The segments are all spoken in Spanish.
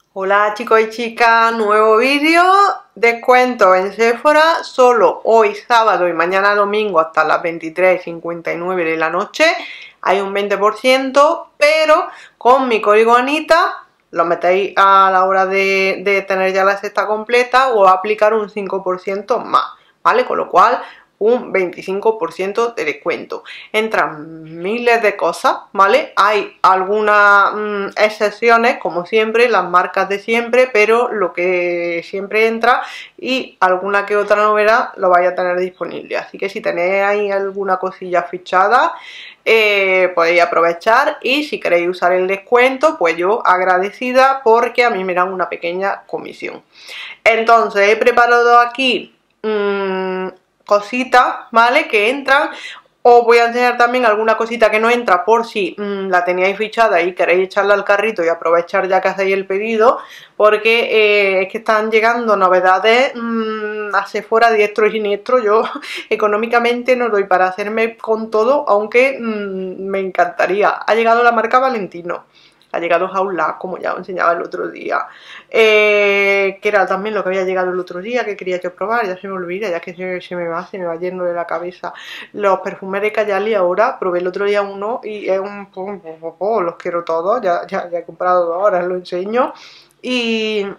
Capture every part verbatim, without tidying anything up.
Hola chicos y chicas, nuevo vídeo, descuento en Sephora, solo hoy sábado y mañana domingo hasta las veintitrés y cincuenta y nueve de la noche, hay un veinte por ciento, pero con mi código Anita, lo metéis a la hora de, de tener ya la cesta completa, o va a aplicar un cinco por ciento más, ¿vale? Con lo cual un veinticinco por ciento de descuento. Entran miles de cosas, ¿vale? Hay algunas mmm, excepciones, como siempre, las marcas de siempre, pero lo que siempre entra y alguna que otra novedad lo vais a tener disponible. Así que si tenéis ahí alguna cosilla fichada, eh, podéis aprovechar, y si queréis usar el descuento, pues yo agradecida, porque a mí me dan una pequeña comisión. Entonces he preparado aquí mmm, cositas, ¿vale? Que entran. Os voy a enseñar también alguna cosita que no entra, por si mmm, la teníais fichada y queréis echarla al carrito y aprovechar ya que hacéis el pedido, porque eh, es que están llegando novedades mmm, a Sephora diestro y siniestro. Yo económicamente no doy para hacerme con todo, aunque mmm, me encantaría. Ha llegado la marca Valentino. Ha llegado Jaula, como ya os enseñaba el otro día, eh, que era también lo que había llegado el otro día, que quería yo probar, ya se me olvida, ya que se, se me va, se me va yendo de la cabeza. Los perfumes de Kayali ahora, probé el otro día uno y es un... Oh, los quiero todos, ya, ya, ya he comprado dos, ahora os lo enseño. Y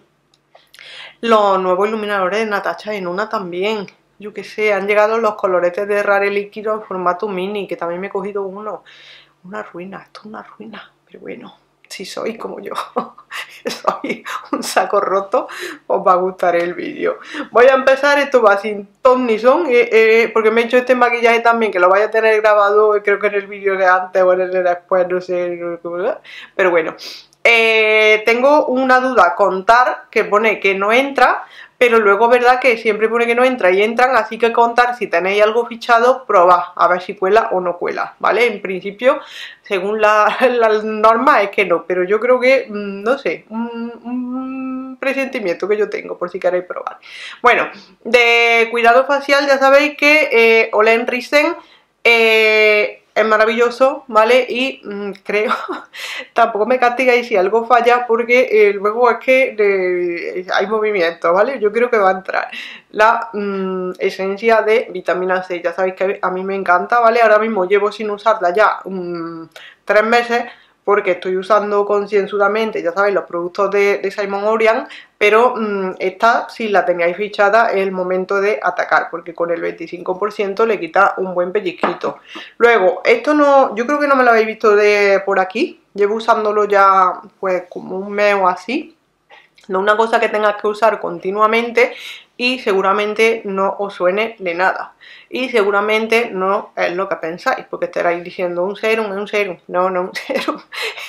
los nuevos iluminadores de Natasha Denona también, yo que sé, han llegado los coloretes de Rare líquido en formato mini, que también me he cogido uno. Una ruina, esto es una ruina, pero bueno. Si sois como yo, soy un saco roto, os va a gustar el vídeo. Voy a empezar, esto va sin ton ni son, eh, eh, porque me he hecho este maquillaje también, que lo vaya a tener grabado, creo que en el vídeo de antes o en el de después, no sé, pero bueno. Eh, tengo una duda, contar, que pone que no entra, pero luego verdad que siempre pone que no entra y entran, así que contar, si tenéis algo fichado, probad a ver si cuela o no cuela, ¿vale? En principio, según las la normas es que no, pero yo creo que, no sé, un, un presentimiento que yo tengo, por si queréis probar. Bueno, de cuidado facial ya sabéis que eh, Olen Risen eh, es maravilloso, ¿vale? Y mmm, creo, tampoco me castigáis si algo falla, porque eh, luego es que eh, hay movimiento, ¿vale? Yo creo que va a entrar la mmm, esencia de vitamina C, ya sabéis que a mí me encanta, ¿vale? Ahora mismo llevo sin usarla ya mmm, tres meses, porque estoy usando concienzudamente, ya sabéis, los productos de, de Simon Orian, pero mmm, esta, si la teníais fichada, es el momento de atacar, porque con el veinticinco por ciento le quita un buen pellizquito. Luego, esto no, yo creo que no me lo habéis visto de por aquí, llevo usándolo ya pues como un mes o así. No una cosa que tengas que usar continuamente y seguramente no os suene de nada. Y seguramente no es lo que pensáis, porque estaréis diciendo un serum, es un serum. No, no, un serum.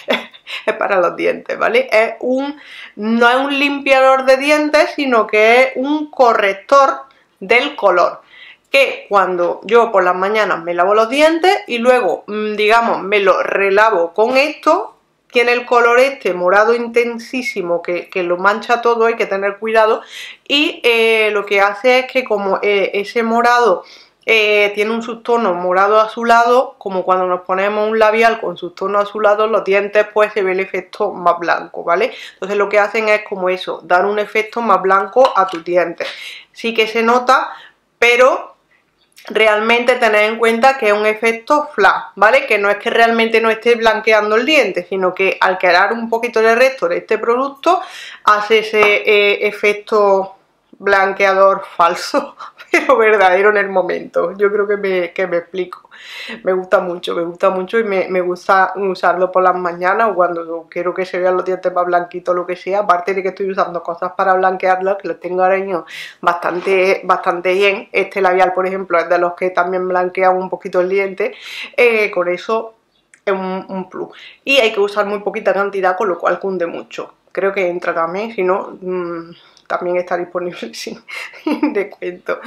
Es para los dientes, ¿vale? Es un, no es un limpiador de dientes, sino que es un corrector del color. Que cuando yo por las mañanas me lavo los dientes y luego, digamos, me lo relavo con esto, tiene el color este morado intensísimo que, que lo mancha todo, hay que tener cuidado, y eh, lo que hace es que como eh, ese morado eh, tiene un subtono morado azulado, como cuando nos ponemos un labial con subtono azulado, los dientes pues se ve el efecto más blanco, ¿vale? Entonces lo que hacen es como eso, dar un efecto más blanco a tus dientes. Sí que se nota, pero realmente tened en cuenta que es un efecto flash, ¿vale? Que no es que realmente no esté blanqueando el diente, sino que al quedar un poquito de resto de este producto, hace ese eh, efecto blanqueador falso, pero verdadero en el momento. Yo creo que me, que me explico. Me gusta mucho, me gusta mucho y me, me gusta usarlo por las mañanas o cuando quiero que se vean los dientes más blanquitos, lo que sea. Aparte de que estoy usando cosas para blanquearlos, que los tengo ahora mismo bastante, bastante bien. Este labial, por ejemplo, es de los que también blanquean un poquito el diente. Eh, con eso es un, un plus. Y hay que usar muy poquita cantidad, con lo cual cunde mucho. Creo que entra también, si no... Mmm, también está disponible sin descuento.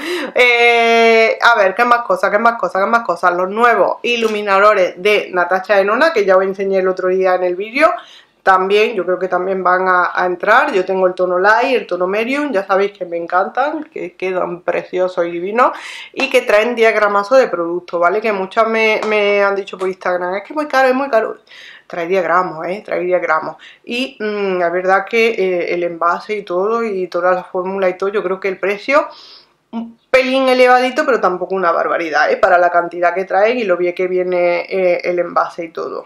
Eh, a ver, ¿qué más cosas? ¿Qué más cosas? ¿Qué más cosas? Los nuevos iluminadores de Natasha Denona, que ya os enseñé el otro día en el vídeo. también, yo creo que también van a, a entrar. Yo tengo el tono light, el tono medium, ya sabéis que me encantan, que quedan preciosos y divinos, y que traen diez gramazos de producto, ¿vale? Que muchas me, me han dicho por Instagram, es que es muy caro, es muy caro. Trae diez gramos, ¿eh? Trae diez gramos. Y mmm, la verdad que eh, el envase y todo, y toda la fórmula y todo, yo creo que el precio un pelín elevadito, pero tampoco una barbaridad, ¿eh? Para la cantidad que traen y lo bien que viene eh, el envase y todo.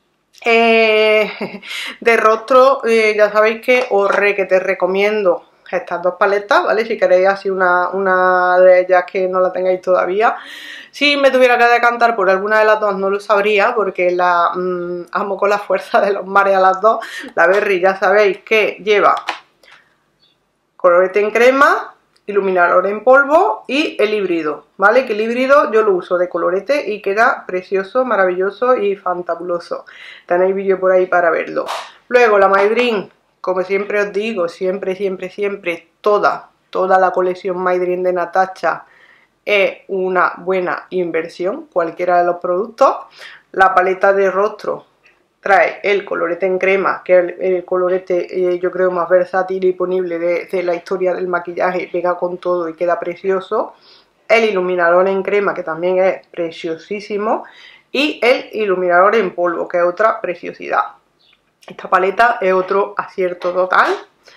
Eh, de rostro, eh, ya sabéis que os re que te recomiendo estas dos paletas, ¿vale? Si queréis así una, una de ellas que no la tengáis todavía. Si me tuviera que decantar por alguna de las dos no lo sabría, porque la mmm, amo con la fuerza de los mares a las dos. La Berry ya sabéis que lleva colorete en crema, iluminador en polvo y el híbrido, ¿vale? Que el híbrido yo lo uso de colorete y queda precioso, maravilloso y fantabuloso. Tenéis vídeo por ahí para verlo. Luego la My Dream, como siempre os digo, siempre, siempre, siempre, toda, toda la colección My Dream de Natasha es una buena inversión, cualquiera de los productos. La paleta de rostro trae el colorete en crema, que es el, el colorete eh, yo creo más versátil y ponible de, de la historia del maquillaje, pega con todo y queda precioso. El iluminador en crema, que también es preciosísimo, y el iluminador en polvo, que es otra preciosidad. Esta paleta es otro acierto total.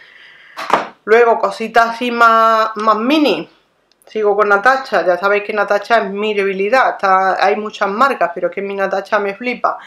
Luego cositas así más, más mini. Sigo con Natasha, ya sabéis que Natasha es mi debilidad. Está, hay muchas marcas, pero es que mi Natasha me flipa.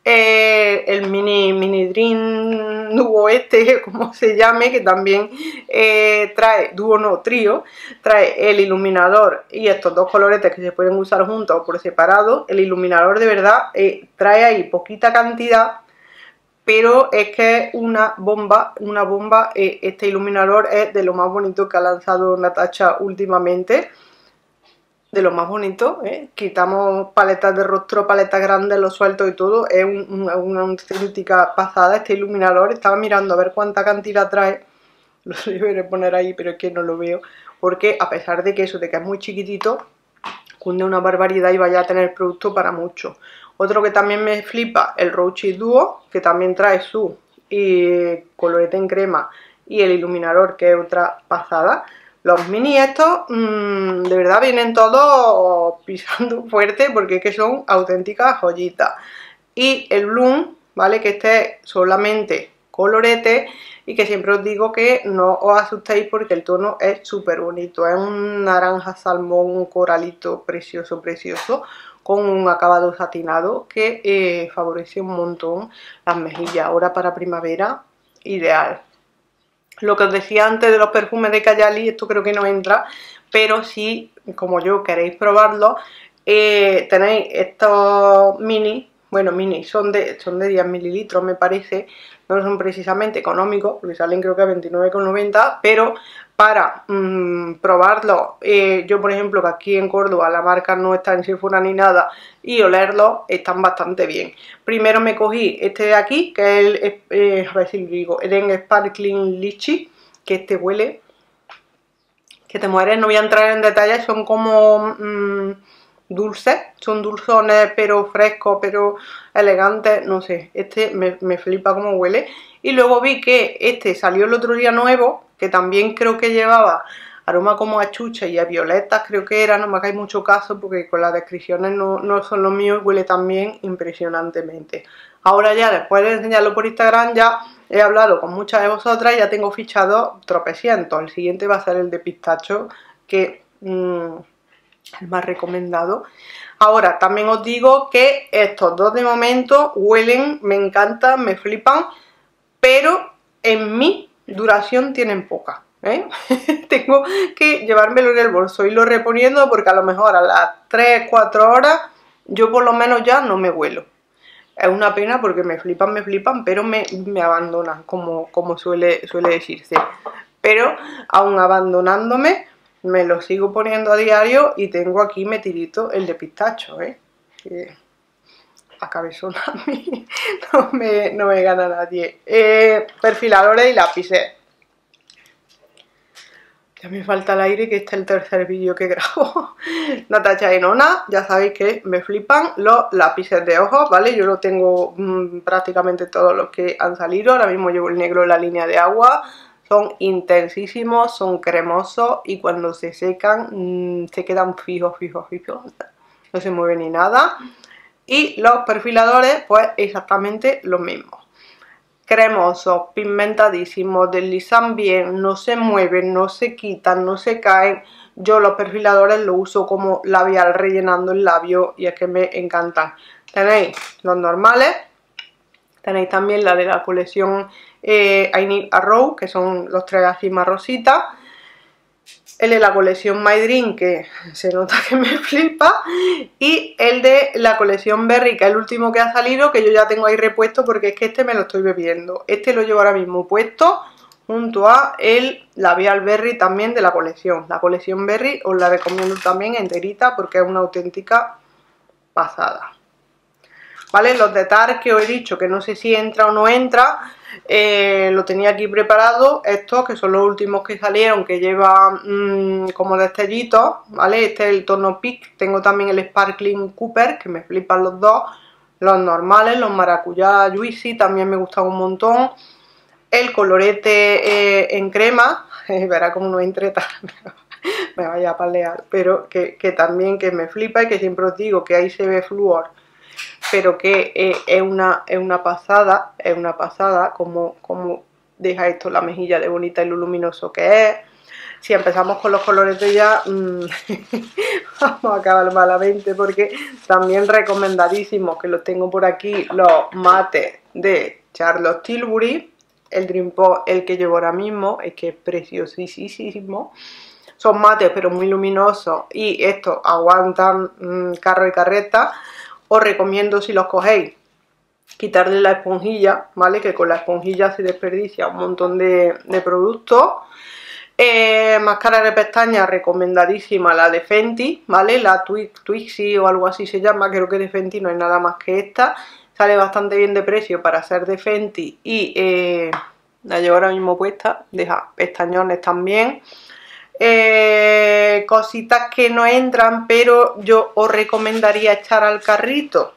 Eh, el mini, mini Dream Duo este, como se llame, que también eh, trae, dúo no, trío, trae el iluminador y estos dos coloretes que se pueden usar juntos o por separado. El iluminador de verdad eh, trae ahí poquita cantidad, pero es que es una bomba, una bomba. Eh, este iluminador es de lo más bonito que ha lanzado Natasha últimamente. De lo más bonito, ¿eh? Quitamos paletas de rostro, paletas grandes, los sueltos y todo. Es un, un, una auténtica pasada este iluminador. Estaba mirando a ver cuánta cantidad trae. Lo deberé poner ahí, pero es que no lo veo. Porque a pesar de que eso, de que es muy chiquitito, cunde una barbaridad y vaya a tener producto para mucho. Otro que también me flipa, el Roachy Duo, que también trae su y colorete en crema y el iluminador, que es otra pasada. Los mini estos, mmm, de verdad vienen todos pisando fuerte, porque es que son auténticas joyitas. Y el Bloom, ¿vale? Que este es solamente colorete y que siempre os digo que no os asustéis porque el tono es súper bonito. Es un naranja salmón, un coralito precioso, precioso, con un acabado satinado que eh, favorece un montón las mejillas. Ahora para primavera, ideal. Lo que os decía antes de los perfumes de Kayali, esto creo que no entra, pero si, como yo, queréis probarlo, eh, tenéis estos mini, bueno, mini, son de, son de diez mililitros me parece, no son precisamente económicos, porque salen creo que a veintinueve con noventa, pero para mmm, probarlo, eh, yo por ejemplo que aquí en Córdoba la marca no está en Sephora ni nada, y olerlos están bastante bien. Primero me cogí este de aquí, que es el, eh, a ver si lo digo, el Sparkling Lychee, que este huele, que te mueres. No voy a entrar en detalles, son como mmm, dulces, son dulzones pero frescos, pero elegantes, no sé, este me, me flipa cómo huele. Y luego vi que este salió el otro día nuevo, que también creo que llevaba aroma como a chucha y a violetas, creo que era, no me hagáis mucho caso porque con las descripciones no, no son los míos, y huele también impresionantemente. Ahora ya, después de enseñarlo por Instagram, ya he hablado con muchas de vosotras y ya tengo fichado tropecientos. El siguiente va a ser el de pistacho, que mmm, es el más recomendado. Ahora, también os digo que estos dos de momento huelen, me encantan, me flipan, pero en mi duración tienen poca, ¿eh? Tengo que llevármelo en el bolso, irlo reponiendo, porque a lo mejor a las tres cuatro horas yo por lo menos ya no me huelo. Es una pena porque me flipan, me flipan, pero me, me abandonan, como, como suele, suele decirse. Pero aún abandonándome, me lo sigo poniendo a diario y tengo aquí metidito el de pistacho, ¿eh? Que a cabezona a mí no me, no me gana nadie. Eh, perfiladores y lápices. Ya me falta el aire, que este es el tercer vídeo que grabo. Natasha y Nona, ya sabéis que me flipan los lápices de ojos, ¿vale? Yo lo tengo mmm, prácticamente todos los que han salido. Ahora mismo llevo el negro en la línea de agua. Son intensísimos, son cremosos y cuando se secan mmm, se quedan fijos, fijos, fijos. No se mueve ni nada. Y los perfiladores, pues exactamente lo mismo. Cremosos, pigmentadísimos, deslizan bien, no se mueven, no se quitan, no se caen. Yo los perfiladores los uso como labial rellenando el labio y es que me encantan. Tenéis los normales, tenéis también la de la colección eh, I Need a Rose, que son los tres así más rositas. El de la colección My Dream, que se nota que me flipa, y el de la colección Berry, que es el último que ha salido, que yo ya tengo ahí repuesto porque es que este me lo estoy bebiendo. Este lo llevo ahora mismo puesto junto a el labial Berry también de la colección. La colección Berry os la recomiendo también enterita porque es una auténtica pasada. ¿Vale? Los de Tarte que os he dicho que no sé si entra o no entra, eh, lo tenía aquí preparado. Estos que son los últimos que salieron, que llevan mmm, como destellitos, ¿vale? Este es el tono Peak. Tengo también el Sparkling Cooper, que me flipan los dos. Los normales, los maracuyá Juicy, también me gustan un montón. El colorete eh, en crema, eh, verá cómo no entre tan... me vaya a palear, pero que, que también que me flipa y que siempre os digo que ahí se ve flúor. Pero que eh, es, una, es una pasada, es una pasada como, como deja esto la mejilla de bonita y lo luminoso que es. Si empezamos con los colores de ya, mmm, vamos a acabar malamente porque también recomendadísimos, que los tengo por aquí, los mates de Charlotte Tilbury, el Dream Pop, el que llevo ahora mismo, es que es preciosísimo. Son mates pero muy luminosos y estos aguantan mmm, carro y carreta. Os recomiendo, si los cogéis, quitarle la esponjilla, ¿vale? Que con la esponjilla se desperdicia un montón de, de productos. Eh, máscara de pestañas recomendadísima, la de Fenty, ¿vale? La Twixie o algo así se llama, creo que de Fenty no hay nada más que esta. Sale bastante bien de precio para ser de Fenty y eh, la llevo ahora mismo puesta, deja pestañones también. Eh, cositas que no entran, pero yo os recomendaría echar al carrito.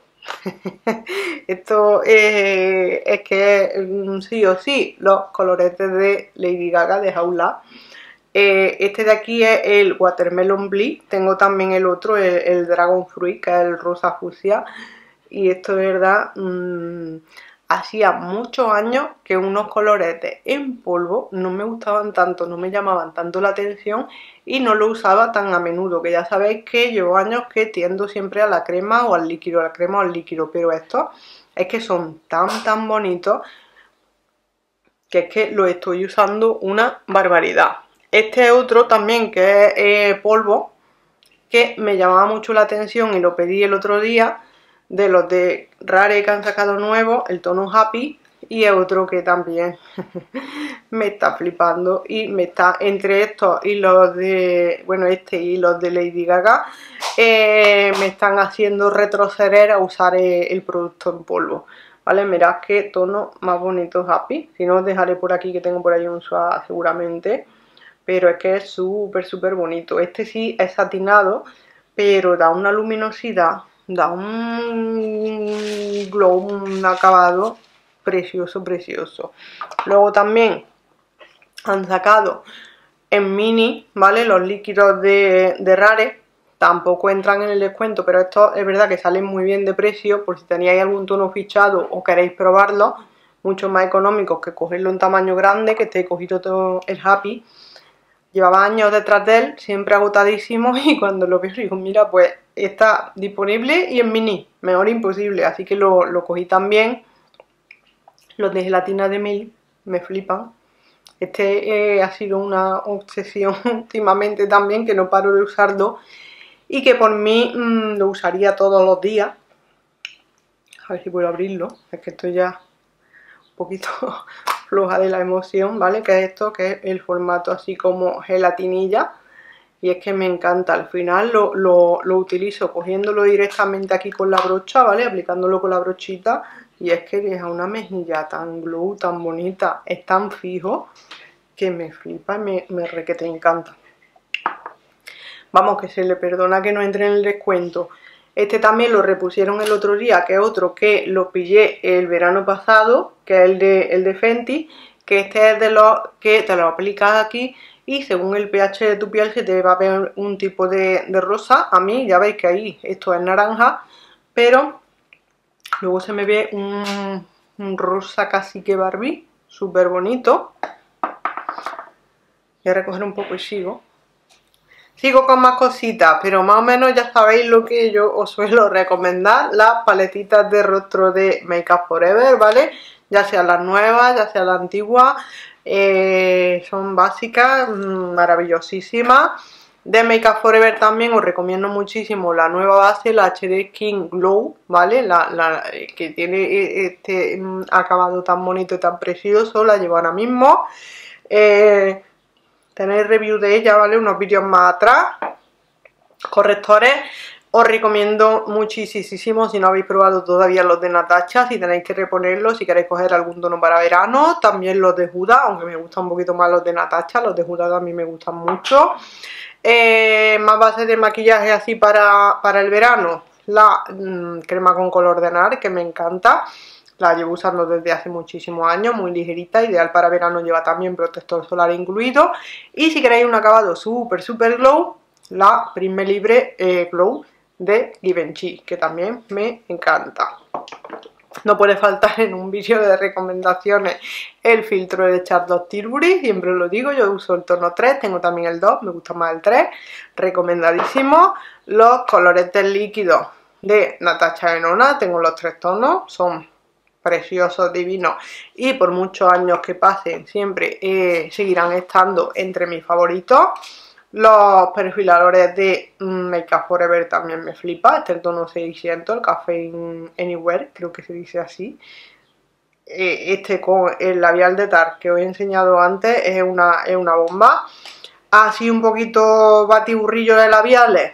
Esto eh, es que sí o sí, los coloretes de Lady Gaga de Jaula. Eh, este de aquí es el Watermelon Bliss. Tengo también el otro, el, el Dragon Fruit, que es el rosa fucsia. Y esto de verdad... Mmm, hacía muchos años que unos coloretes en polvo no me gustaban tanto, no me llamaban tanto la atención y no lo usaba tan a menudo, que ya sabéis que llevo años que tiendo siempre a la crema o al líquido, a la crema o al líquido, pero estos es que son tan tan bonitos que es que lo estoy usando una barbaridad. Este es otro también que es eh, polvo, que me llamaba mucho la atención y lo pedí el otro día, de los de Rare que han sacado nuevos, el tono Happy, y otro que también me está flipando y me está, entre estos y los de, bueno, este y los de Lady Gaga, eh, me están haciendo retroceder a usar el, el producto en polvo, ¿vale? Mirad qué tono más bonito Happy. Si no os dejaré por aquí, que tengo por ahí un swatch seguramente, pero es que es súper súper bonito. Este sí es satinado, pero da una luminosidad, da un glow, un acabado precioso, precioso. Luego también han sacado en mini, ¿vale? Los líquidos de, de Rare, tampoco entran en el descuento, pero estos es verdad que salen muy bien de precio, por si teníais algún tono fichado o queréis probarlo, mucho más económicos que cogerlo en tamaño grande, que esté cogido todo el Happy. Llevaba años detrás de él, siempre agotadísimo, y cuando lo veo digo, mira, pues está disponible y en mini, mejor imposible, así que lo, lo cogí también. Los de gelatina de Milk me flipan. Este eh, ha sido una obsesión últimamente también, que no paro de usarlo y que por mí mmm, lo usaría todos los días. A ver si puedo abrirlo, es que estoy ya un poquito floja de la emoción, ¿vale? Que es esto, que es el formato así como gelatinilla. Y es que me encanta, al final lo, lo, lo utilizo cogiéndolo directamente aquí con la brocha, ¿vale? Aplicándolo con la brochita y es que deja una mejilla tan glow, tan bonita, es tan fijo que me flipa, me, me re que te encanta. Vamos, que se le perdona que no entre en el descuento. Este también lo repusieron el otro día, que es otro que lo pillé el verano pasado, que es el de, el de Fenty, que este es de los que te lo aplicas aquí y según el pH de tu piel se te va a ver un tipo de, de rosa. A mí ya veis que ahí esto es naranja, pero luego se me ve un, un rosa casi que Barbie, súper bonito. Voy a recoger un poco y sigo. Sigo con más cositas, pero más o menos ya sabéis lo que yo os suelo recomendar, las paletitas de rostro de Make Up For Ever, ¿vale? Ya sean las nuevas, ya sean las antiguas, eh, son básicas, maravillosísimas. De Make Up For Ever también os recomiendo muchísimo la nueva base, la H D Skin Glow, ¿vale? La, la que tiene este acabado tan bonito y tan precioso, la llevo ahora mismo. Eh... Tenéis review de ella, ¿vale? Unos vídeos más atrás. Correctores. Os recomiendo muchísimo, si no habéis probado todavía los de Natasha, si tenéis que reponerlos, si queréis coger algún tono para verano. También los de Huda, aunque me gustan un poquito más los de Natasha, los de Huda también me gustan mucho. Eh, más bases de maquillaje así para, para el verano. La mmm, crema con color de nar, que me encanta. La llevo usando desde hace muchísimos años, muy ligerita, ideal para verano, lleva también protector solar incluido. Y si queréis un acabado súper, súper glow, la Prime Libre eh, Glow de Givenchy, que también me encanta. No puede faltar en un vídeo de recomendaciones el filtro de Charlotte Tilbury, siempre lo digo, yo uso el tono tres, tengo también el dos, me gusta más el tres, recomendadísimo. Los coloretes líquidos de Natasha Denona, tengo los tres tonos, son preciosos, divinos y por muchos años que pasen siempre eh, seguirán estando entre mis favoritos. Los perfiladores de Make Up For Ever también me flipa, este es el tono seiscientos, el Caffeine Anywhere, creo que se dice así. Eh, este con el labial de Tarte que os he enseñado antes es una, es una bomba. Así un poquito batiburrillo de labiales,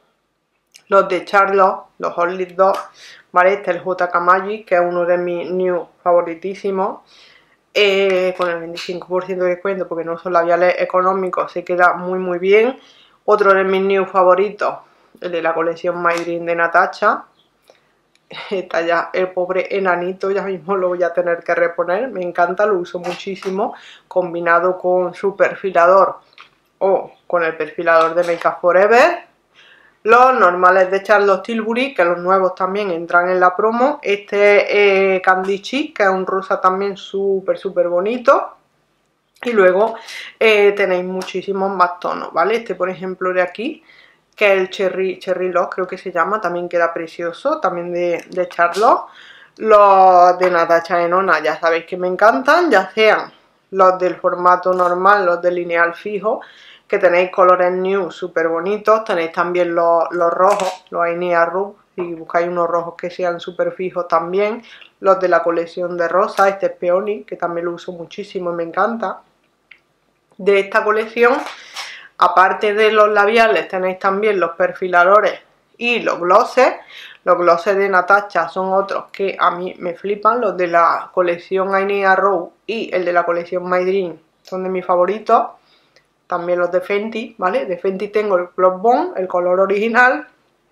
los de Charlotte, los Hot Lip dos, ¿vale? Este es el J K Magic, que es uno de mis new favoritísimos, eh, con el veinticinco por ciento de descuento, porque no son labiales económicos, se queda muy muy bien. Otro de mis new favoritos, el de la colección My Dream de Natasha. Está ya el pobre enanito, ya mismo lo voy a tener que reponer, me encanta, lo uso muchísimo, combinado con su perfilador o con el perfilador de Make Up For Ever. Los normales de Charlotte Tilbury, que los nuevos también entran en la promo. Este es eh, Candy Chic, que es un rosa también súper súper bonito. Y luego eh, tenéis muchísimos más tonos, ¿vale? Este por ejemplo de aquí, que es el Cherry, Cherry Love, creo que se llama, también queda precioso, también de, de Charlotte. Los de Natasha Denona ya sabéis que me encantan, ya sean los del formato normal, los de lineal fijo, que tenéis colores new súper bonitos. Tenéis también los, los rojos, los Ainea Rouge, si buscáis unos rojos que sean súper fijos también. Los de la colección de rosa, este es Peony, que también lo uso muchísimo y me encanta. De esta colección, aparte de los labiales, tenéis también los perfiladores y los glosses. Los glosses de Natasha son otros que a mí me flipan. Los de la colección Ainea Rouge y el de la colección My Dream son de mis favoritos. También los de Fenty, ¿vale? De Fenty tengo el Gloss Bomb, el color original.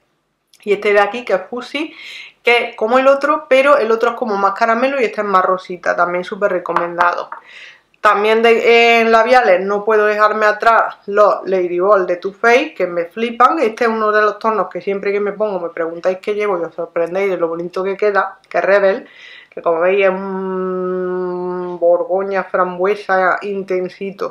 Y este de aquí, que es Fussy, que es como el otro, pero el otro es como más caramelo y este es más rosita. También súper recomendado. También de, en labiales no puedo dejarme atrás los Lady Ball de Too Faced, que me flipan. Este es uno de los tonos que siempre que me pongo me preguntáis qué llevo y os sorprendéis de lo bonito que queda, que es Rebel, que como veis es un borgoña frambuesa intensito.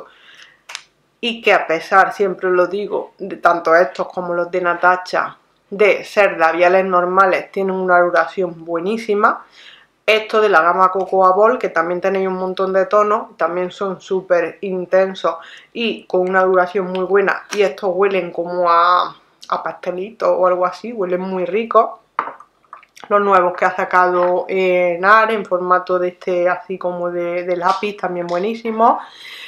Y que a pesar, siempre lo digo, de tanto estos como los de Natasha, de ser labiales normales, tienen una duración buenísima. Estos de la gama Cocoa Ball, que también tenéis un montón de tonos, también son súper intensos y con una duración muy buena. Y estos huelen como a, a pastelito o algo así, huelen muy ricos. Los nuevos que ha sacado eh, NAR en formato de este así como de, de lápiz, también buenísimos.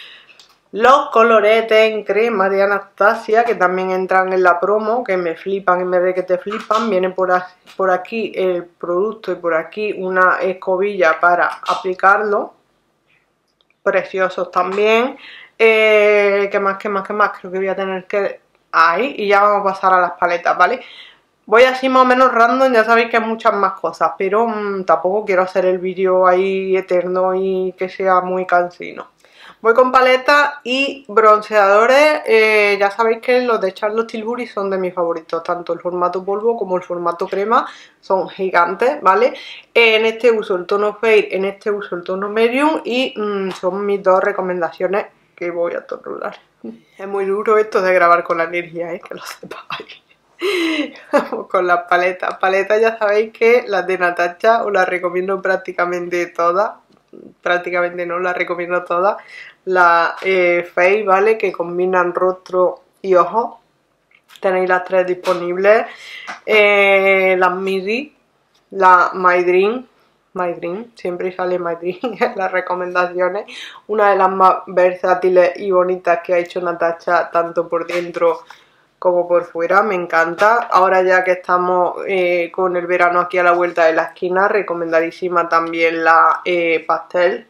Los coloretes en crema de Anastasia, que también entran en la promo, que me flipan y me ve que te flipan. Viene por, por aquí el producto y por aquí una escobilla para aplicarlo. preciosos también. Eh, ¿Qué más, qué más, qué más? Creo que voy a tener que... Ahí, y ya vamos a pasar a las paletas, ¿vale? Voy así más o menos random, ya sabéis que hay muchas más cosas, pero mmm, tampoco quiero hacer el vídeo ahí eterno y que sea muy cansino. Voy con paletas y bronceadores. Eh, ya sabéis que los de Charlotte Tilbury son de mis favoritos, tanto el formato polvo como el formato crema, son gigantes, ¿vale? Eh, en este uso el tono Fade, en este uso el tono Medium y mmm, son mis dos recomendaciones que voy a tornar. Es muy duro esto de grabar con la energía, ¿eh? Que lo sepáis. Vamos con las paletas. Paletas ya sabéis que las de Natasha os las recomiendo prácticamente todas. Prácticamente no, las recomiendo todas. La eh, Face, ¿vale? Que combinan rostro y ojos. Tenéis las tres disponibles. Eh, las Midi, la My Dream. My Dream, siempre sale My Dream en las recomendaciones. Una de las más versátiles y bonitas que ha hecho Natasha, tanto por dentro como por fuera, me encanta. Ahora ya que estamos eh, con el verano aquí a la vuelta de la esquina, recomendadísima también la eh, pastel.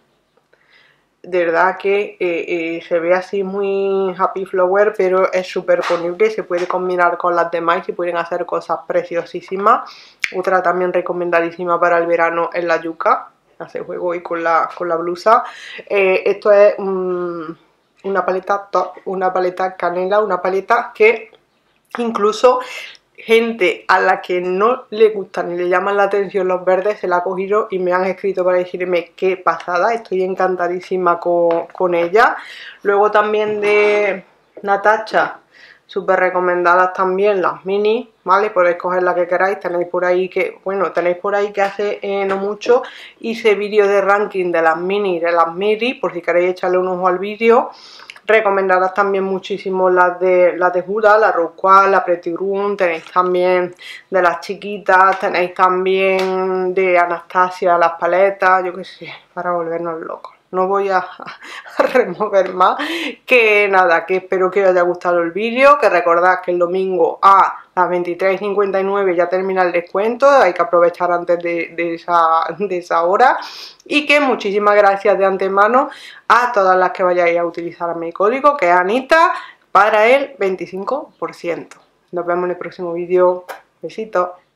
De verdad que eh, eh, se ve así muy happy flower, pero es súper ponible, se puede combinar con las demás y se pueden hacer cosas preciosísimas. Otra también recomendadísima para el verano es la yuca, hace juego hoy con la, con la blusa. Eh, esto es um, una paleta top, una paleta canela, una paleta que incluso gente a la que no le gustan ni le llaman la atención los verdes se la ha cogido y me han escrito para decirme qué pasada, estoy encantadísima con, con ella. Luego también de Natasha, súper recomendadas también las mini, ¿vale? Podéis coger la que queráis, tenéis por ahí que, bueno, tenéis por ahí que hace eh, no mucho hice vídeo de ranking de las mini y de las midi, por si queréis echarle un ojo al vídeo. Recomendadas también muchísimo las de las de Huda, la Rosqual, la Pretty Room, tenéis también de las chiquitas, tenéis también de Anastasia las paletas, yo qué sé, para volvernos locos. No voy a, a remover más, que nada, que espero que os haya gustado el vídeo, que recordad que el domingo a las veintitrés cincuenta y nueve ya termina el descuento, hay que aprovechar antes de, de, esa, de esa hora, y que muchísimas gracias de antemano a todas las que vayáis a utilizar mi código, que es Anita, para el veinticinco por ciento. Nos vemos en el próximo vídeo. Besitos.